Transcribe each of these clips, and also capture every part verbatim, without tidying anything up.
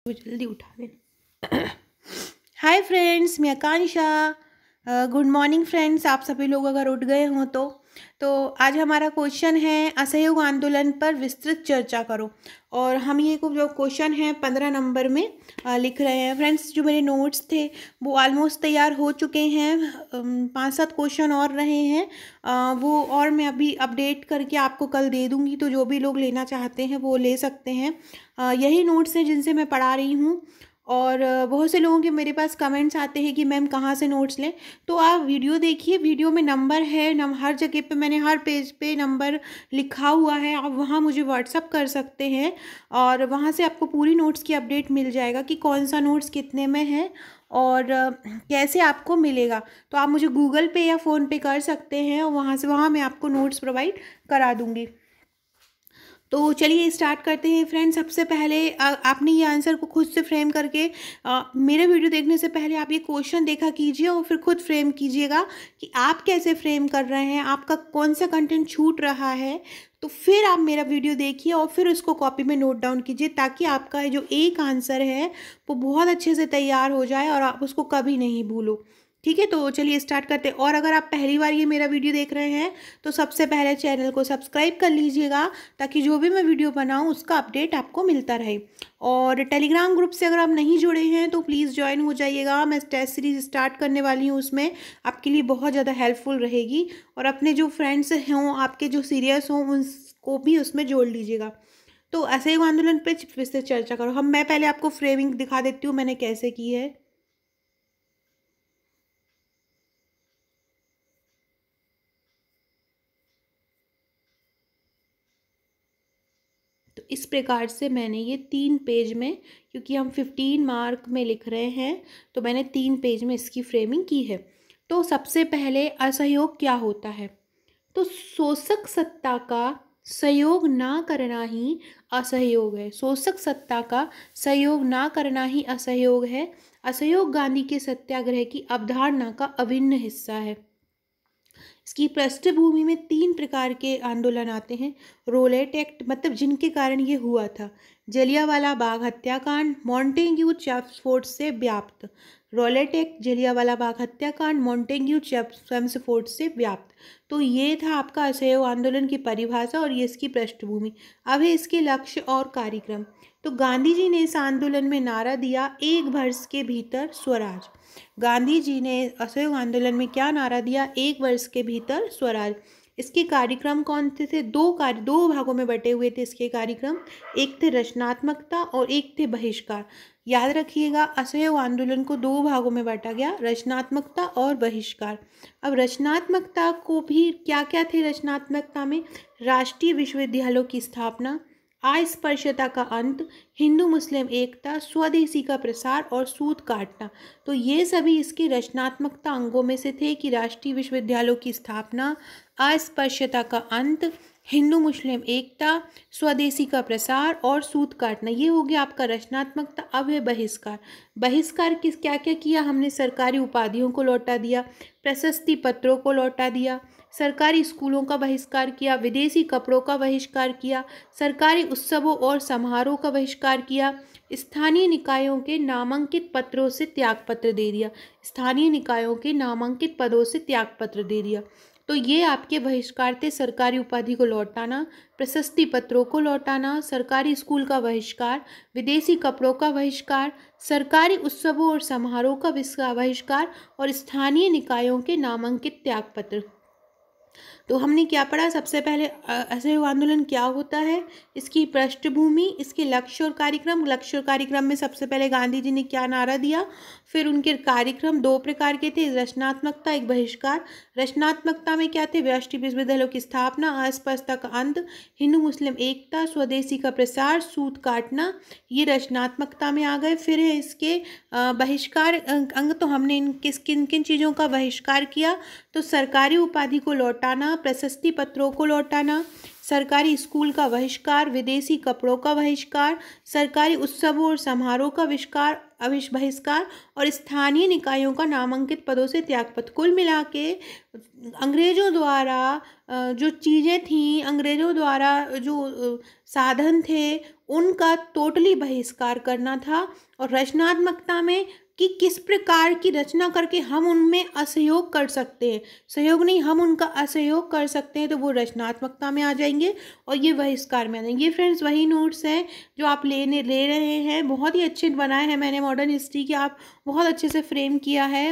वो जल्दी उठा देना। हाय फ्रेंड्स, मैं आकांक्षा। Good morning friends. आप सभी लोग अगर उठ गए हों तो तो आज हमारा क्वेश्चन है असहयोग आंदोलन पर विस्तृत चर्चा करो। और हम ये जो क्वेश्चन है पंद्रह नंबर में आ, लिख रहे हैं फ्रेंड्स। जो मेरे नोट्स थे वो ऑलमोस्ट तैयार हो चुके हैं। पांच सात क्वेश्चन और रहे हैं, आ, वो और मैं अभी अपडेट करके आपको कल दे दूंगी, तो जो भी लोग लेना चाहते हैं वो ले सकते हैं। आ, यही नोट्स हैं जिनसे मैं पढ़ा रही हूँ। और बहुत से लोगों के मेरे पास कमेंट्स आते हैं कि मैम कहाँ से नोट्स लें। तो आप वीडियो देखिए, वीडियो में नंबर है, नम हर जगह पे मैंने हर पेज पे नंबर लिखा हुआ है। आप वहाँ मुझे व्हाट्सअप कर सकते हैं और वहाँ से आपको पूरी नोट्स की अपडेट मिल जाएगा कि कौन सा नोट्स कितने में है और कैसे आपको मिलेगा। तो आप मुझे गूगल पे या फ़ोन पे कर सकते हैं और वहाँ से वहाँ मैं आपको नोट्स प्रोवाइड करा दूँगी। तो चलिए स्टार्ट करते हैं फ्रेंड्स। सबसे पहले आ, आपने ये आंसर को खुद से फ्रेम करके आ, मेरे वीडियो देखने से पहले आप ये क्वेश्चन देखा कीजिए और फिर खुद फ्रेम कीजिएगा कि आप कैसे फ्रेम कर रहे हैं, आपका कौन सा कंटेंट छूट रहा है। तो फिर आप मेरा वीडियो देखिए और फिर उसको कॉपी में नोट डाउन कीजिए, ताकि आपका जो एक आंसर है वो बहुत अच्छे से तैयार हो जाए और आप उसको कभी नहीं भूलो। ठीक है, तो चलिए स्टार्ट करते हैं। और अगर आप पहली बार ये मेरा वीडियो देख रहे हैं तो सबसे पहले चैनल को सब्सक्राइब कर लीजिएगा, ताकि जो भी मैं वीडियो बनाऊं उसका अपडेट आपको मिलता रहे। और टेलीग्राम ग्रुप से अगर आप नहीं जुड़े हैं तो प्लीज़ ज्वाइन हो जाइएगा। मैं टेस्ट सीरीज स्टार्ट करने वाली हूँ, उसमें आपके लिए बहुत ज़्यादा हेल्पफुल रहेगी। और अपने जो फ्रेंड्स हों, आपके जो सीरियस हों, उनको भी उसमें जोड़ लीजिएगा। तो असहयोग आंदोलन पर फिर से चर्चा करो। हम मैं पहले आपको फ्रेमिंग दिखा देती हूँ मैंने कैसे की है। तो इस प्रकार से मैंने ये तीन पेज में, क्योंकि हम फिफ्टीन मार्क में लिख रहे हैं, तो मैंने तीन पेज में इसकी फ्रेमिंग की है। तो सबसे पहले असहयोग क्या होता है। तो शोषक सत्ता का सहयोग ना करना ही असहयोग है। शोषक सत्ता का सहयोग ना करना ही असहयोग है। असहयोग गांधी के सत्याग्रह की अवधारणा का अभिन्न हिस्सा है। इसकी पृष्ठभूमि में तीन प्रकार के आंदोलन आते हैं। रोलेट एक्ट, मतलब जिनके कारण ये हुआ था। जलियांवाला बाग हत्याकांड, मॉन्टेग्यू चेम्सफोर्ड से व्याप्त। रोलेट एक्ट, जलियांवाला बाग हत्याकांड, मॉन्टेग्यू चेम्सफोर्ड से व्याप्त। तो ये था आपका असहयोग आंदोलन की परिभाषा और ये इसकी पृष्ठभूमि। अब है इसके लक्ष्य और कार्यक्रम। तो गांधी जी ने इस आंदोलन में नारा दिया, एक वर्ष के भीतर स्वराज। गांधी जी ने असहयोग आंदोलन में क्या नारा दिया, एक वर्ष के भीतर स्वराज। इसके कार्यक्रम कौन से थे, दो कार्य दो भागों में बटे हुए थे इसके कार्यक्रम। एक थे रचनात्मकता और एक थे बहिष्कार। याद रखिएगा, असहयोग आंदोलन को दो भागों में बांटा गया, रचनात्मकता और बहिष्कार। अब रचनात्मकता को भी क्या क्या थे रचनात्मकता में, राष्ट्रीय विश्वविद्यालयों की स्थापना, अस्पृश्यता का अंत, हिंदू मुस्लिम एकता, स्वदेशी का प्रसार और सूत काटना। तो ये सभी इसकी रचनात्मकता अंगों में से थे कि राष्ट्रीय विश्वविद्यालयों की स्थापना, अस्पृश्यता का अंत, हिंदू मुस्लिम एकता, स्वदेशी का प्रसार और सूत काटना। ये हो गया आपका रचनात्मकता। अब है बहिष्कार। बहिष्कार किस क्या क्या किया हमने, सरकारी उपाधियों को लौटा दिया, प्रशस्ति पत्रों को लौटा दिया, सरकारी स्कूलों का बहिष्कार किया, विदेशी कपड़ों का बहिष्कार किया, सरकारी उत्सवों और समारोह का बहिष्कार किया, स्थानीय निकायों के नामांकित पत्रों से त्यागपत्र दे दिया। स्थानीय निकायों के नामांकित पदों से त्यागपत्र दे दिया। तो ये आपके बहिष्कार थे। सरकारी उपाधि को लौटाना, प्रशस्ति पत्रों को लौटाना, सरकारी स्कूल का बहिष्कार, विदेशी कपड़ों का बहिष्कार, सरकारी उत्सवों और समारोह का बहिष्कार और स्थानीय निकायों के नामांकित त्यागपत्र। तो हमने क्या पढ़ा, सबसे पहले असहयोग आंदोलन क्या होता है, इसकी पृष्ठभूमि, इसके लक्ष्य और कार्यक्रम। लक्ष्य और कार्यक्रम में सबसे पहले गांधी जी ने क्या नारा दिया, फिर उनके कार्यक्रम दो प्रकार के थे, रचनात्मकता, एक बहिष्कार। रचनात्मकता में क्या थे, राष्ट्रीय विश्वविद्यालयों की स्थापना, अस्पृश्यता का अंत, हिंदू मुस्लिम एकता, स्वदेशी का प्रसार, सूत काटना, ये रचनात्मकता में आ गए। फिर है इसके बहिष्कार अंग। तो हमने इन किस किन किन चीज़ों का बहिष्कार किया, तो सरकारी उपाधि को लौटाना, प्रशस्ति पत्रों को लौटाना, सरकारी स्कूल का बहिष्कार, विदेशी कपड़ों का बहिष्कार, सरकारी उत्सवों और समारोह का बहिष्कार अविश बहिष्कार और स्थानीय निकायों का नामांकित पदों से त्यागपत्र। कुल मिला के अंग्रेज़ों द्वारा जो चीज़ें थीं, अंग्रेज़ों द्वारा जो साधन थे, उनका टोटली बहिष्कार करना था। और रचनात्मकता में कि किस प्रकार की रचना करके हम उनमें असहयोग कर सकते हैं, सहयोग नहीं, हम उनका असहयोग कर सकते हैं, तो वो रचनात्मकता में आ जाएंगे और ये बहिष्कार में आ जाएंगे। ये फ्रेंड्स वही नोट्स हैं जो आप लेने ले रहे हैं। बहुत ही अच्छे बनाए हैं मैंने मॉडर्न हिस्ट्री के, आप बहुत अच्छे से फ्रेम किया है।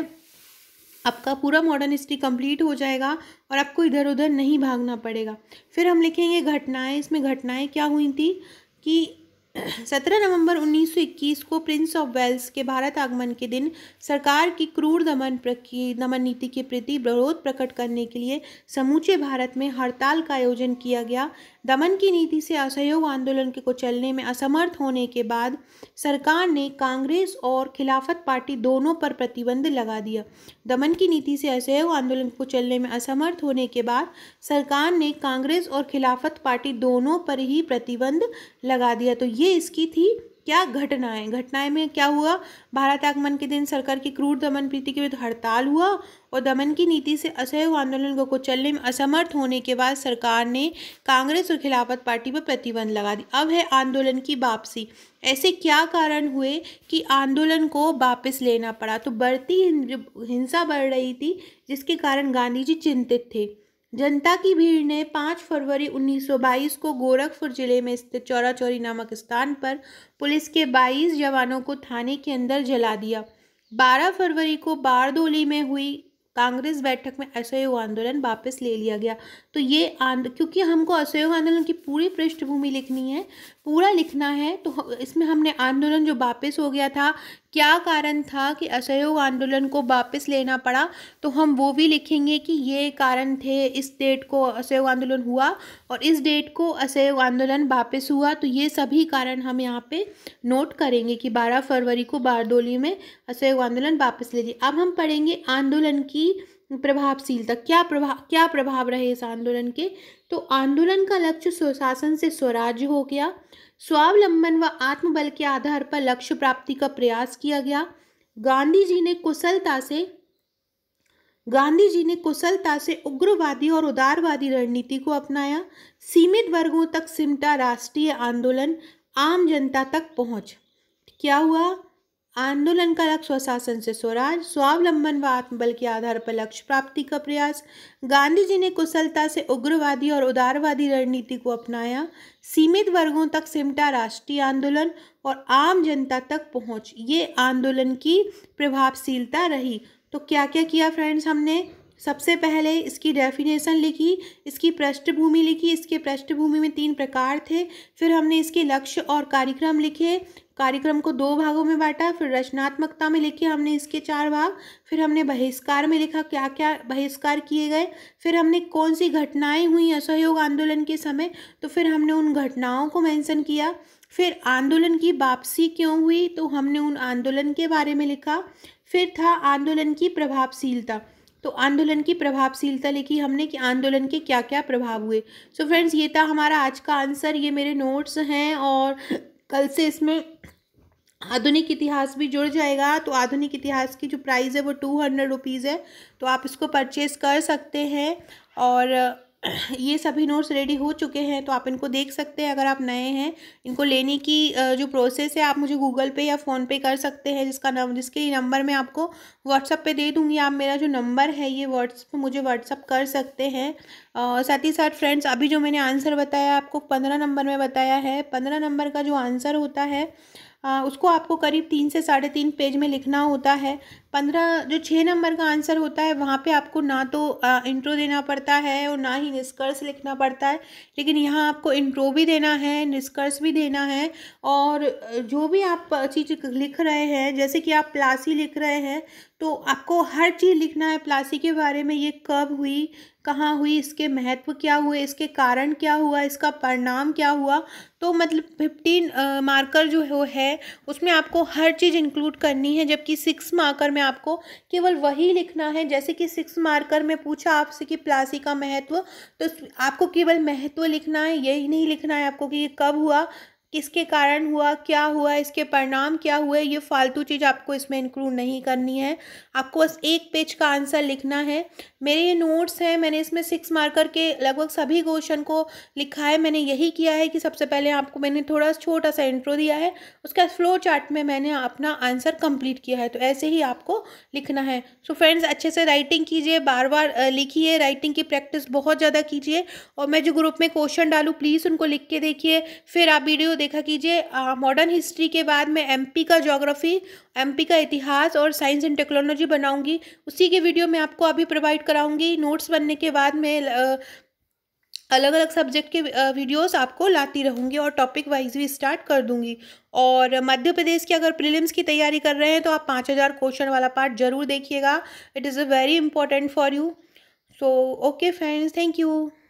आपका पूरा मॉडर्न हिस्ट्री कंप्लीट हो जाएगा और आपको इधर उधर नहीं भागना पड़ेगा। फिर हम लिखेंगे घटनाएं। इसमें घटनाएं क्या हुई थी कि सत्रह नवंबर उन्नीस सौ इक्कीस को प्रिंस ऑफ वेल्स के भारत आगमन के दिन सरकार की क्रूर दमन की दमन नीति के प्रति विरोध प्रकट करने के लिए समूचे भारत में हड़ताल का आयोजन किया गया। दमन की नीति से असहयोग आंदोलन के को चलने में असमर्थ होने के बाद सरकार ने कांग्रेस और खिलाफत पार्टी दोनों पर प्रतिबंध लगा दिया। दमन की नीति से असहयोग आंदोलन को चलने में असमर्थ होने के बाद सरकार ने कांग्रेस और खिलाफत पार्टी दोनों पर ही प्रतिबंध लगा दिया। तो ये इसकी थी क्या घटनाएं। घटनाएं में क्या हुआ, भारत आगमन के दिन सरकार की क्रूर दमन नीति के विरुद्ध हड़ताल हुआ और दमन की नीति से असहयोग आंदोलन को चलने में असमर्थ होने के बाद सरकार ने कांग्रेस और खिलाफत पार्टी पर प्रतिबंध लगा दी। अब है आंदोलन की वापसी। ऐसे क्या कारण हुए कि आंदोलन को वापस लेना पड़ा? तो बढ़ती हिंसा बढ़ रही थी जिसके कारण गांधी जी चिंतित थे। जनता की भीड़ ने पाँच फरवरी उन्नीस सौ बाईस को गोरखपुर जिले में स्थित चौरा चौरी नामक स्थान पर पुलिस के बाईस जवानों को थाने के अंदर जला दिया। बारह फरवरी को बारदोली में हुई कांग्रेस बैठक में असहयोग आंदोलन वापस ले लिया गया। तो ये आंद क्योंकि हमको असहयोग आंदोलन की पूरी पृष्ठभूमि लिखनी है, पूरा लिखना है, तो इसमें हमने आंदोलन जो वापस हो गया था, क्या कारण था कि असहयोग आंदोलन को वापस लेना पड़ा, तो हम वो भी लिखेंगे कि ये कारण थे, इस डेट को असहयोग आंदोलन हुआ और इस डेट को असहयोग आंदोलन वापस हुआ। तो ये सभी कारण हम यहाँ पे नोट करेंगे कि बारह फरवरी को बारदोली में असहयोग आंदोलन वापस ले लिया। अब हम पढ़ेंगे आंदोलन की प्रभावशीलता। क्या प्रभाव क्या प्रभाव रहे इस आंदोलन के? तो आंदोलन का लक्ष्य स्वशासन से स्वराज्य हो गया। स्वावलंबन व आत्मबल के आधार पर लक्ष्य प्राप्ति का प्रयास किया गया। गांधी जी ने कुशलता से गांधी जी ने कुशलता से उग्रवादी और उदारवादी रणनीति को अपनाया। सीमित वर्गों तक सिमटा राष्ट्रीय आंदोलन, आम जनता तक पहुंच। क्या हुआ? आंदोलन का लक्ष्य स्वशासन से स्वराज, स्वावलंबन व आत्मबल के आधार पर लक्ष्य प्राप्ति का प्रयास। गांधी जी ने कुशलता से उग्रवादी और उदारवादी रणनीति को अपनाया। सीमित वर्गों तक सिमटा राष्ट्रीय आंदोलन और आम जनता तक पहुंच। ये आंदोलन की प्रभावशीलता रही। तो क्या क्या किया फ्रेंड्स हमने? सबसे पहले इसकी डेफिनेशन लिखी, इसकी पृष्ठभूमि लिखी। इसके पृष्ठभूमि में तीन प्रकार थे। फिर हमने इसके लक्ष्य और कार्यक्रम लिखे, कार्यक्रम को दो भागों में बांटा। फिर रचनात्मकता में लिखे हमने इसके चार भाग। फिर हमने बहिष्कार में लिखा क्या क्या बहिष्कार किए गए। फिर हमने कौन सी घटनाएं हुई असहयोग आंदोलन के समय, तो फिर हमने उन घटनाओं को मेंशन किया। फिर आंदोलन की वापसी क्यों हुई, तो हमने उन आंदोलन के बारे में लिखा। फिर था आंदोलन की प्रभावशीलता, तो आंदोलन की प्रभावशीलता लिखी हमने कि आंदोलन के क्या क्या प्रभाव हुए। सो so फ्रेंड्स, ये था हमारा आज का आंसर। ये मेरे नोट्स हैं और कल से इसमें आधुनिक इतिहास भी जुड़ जाएगा। तो आधुनिक इतिहास की जो प्राइस है वो टू हंड्रेड रुपीज़ है, तो आप इसको परचेज कर सकते हैं। और ये सभी नोट्स रेडी हो चुके हैं, तो आप इनको देख सकते हैं। अगर आप नए हैं, इनको लेने की जो प्रोसेस है आप मुझे गूगल पे या फ़ोन पे कर सकते हैं, जिसका नंबर जिसके नंबर मैं आपको व्हाट्सअप पे दे दूँगी। आप मेरा जो नंबर है ये व्हाट्सअप पे मुझे व्हाट्सअप कर सकते हैं। और साथ ही साथ फ्रेंड्स, अभी जो मैंने आंसर बताया आपको पंद्रह नंबर में बताया है, पंद्रह नंबर का जो आंसर होता है आ, उसको आपको करीब तीन से साढ़े तीन पेज में लिखना होता है। पंद्रह जो छः नंबर का आंसर होता है वहाँ पे आपको ना तो इंट्रो देना पड़ता है और ना ही निष्कर्ष लिखना पड़ता है, लेकिन यहाँ आपको इंट्रो भी देना है, निष्कर्ष भी देना है। और जो भी आप चीज़ लिख रहे हैं, जैसे कि आप प्लासी लिख रहे हैं, तो आपको हर चीज़ लिखना है प्लासी के बारे में। ये कब हुई, कहाँ हुई, इसके महत्व क्या हुए, इसके कारण क्या हुआ, इसका परिणाम क्या हुआ। तो मतलब फिफ्टीन मार्कर जो है, है उसमें आपको हर चीज़ इंक्लूड करनी है, जबकि सिक्स मार्कर में आपको केवल वही लिखना है। जैसे कि सिक्स मार्कर में पूछा आपसे कि प्लासी का महत्व, तो आपको केवल महत्व लिखना है, यही नहीं लिखना है आपको कि ये कब हुआ, किसके कारण हुआ, क्या हुआ, इसके परिणाम क्या हुए, ये फालतू चीज़ आपको इसमें इंक्लूड नहीं करनी है। आपको बस एक पेज का आंसर लिखना है। मेरे ये नोट्स हैं, मैंने इसमें सिक्स मार्कर के लगभग सभी क्वेश्चन को लिखा है। मैंने यही किया है कि सबसे पहले आपको मैंने थोड़ा छोटा सा इंट्रो दिया है, उसके बाद फ्लो चार्ट में मैंने अपना आंसर कंप्लीट किया है। तो ऐसे ही आपको लिखना है। सो फ्रेंड्स, अच्छे से राइटिंग कीजिए, बार बार लिखिए, राइटिंग की प्रैक्टिस बहुत ज़्यादा कीजिए। और मैं जो ग्रुप में क्वेश्चन डालूँ प्लीज़ उनको लिख के देखिए, फिर आप वीडियो देखा कीजिए। मॉडर्न हिस्ट्री के बाद मैं एमपी का ज्योग्राफी, एमपी का इतिहास और साइंस एंड टेक्नोलॉजी बनाऊंगी, उसी के वीडियो मैं आपको अभी प्रोवाइड कराऊंगी। नोट्स बनने के बाद मैं अलग अलग सब्जेक्ट के वीडियोस आपको लाती रहूंगी और टॉपिक वाइज भी स्टार्ट कर दूंगी। और मध्य प्रदेश की अगर प्रीलिम्स की तैयारी कर रहे हैं तो आप पाँच हज़ार क्वेश्चन वाला पार्ट जरूर देखिएगा। It is a very important for you. So okay friends, thank you.